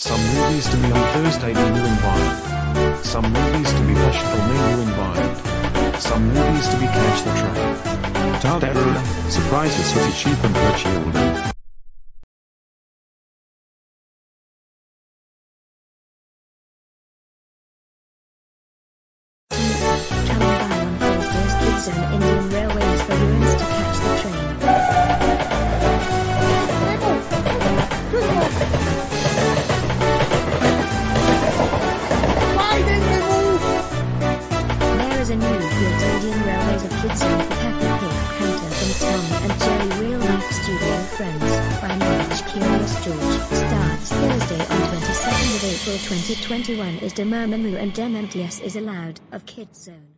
Some movies to be on Thursday DEMU invite. Some movies to be watched for MEMU invite. Some movies to be catch the train. Tadarura, surprises for the cheap and for children. Coming by on Thursday's Kids Zone Indian Railways for ruins to catch the train. There is a new Kids Indian Railways of Kids Zone for Peppa Pig, Hunter from Tom and Jerry Real Life Studio Friends by Marge Curious George. Starts Thursday on 22nd of April 2021 is DEMU and MMTS is allowed of Kids Zone.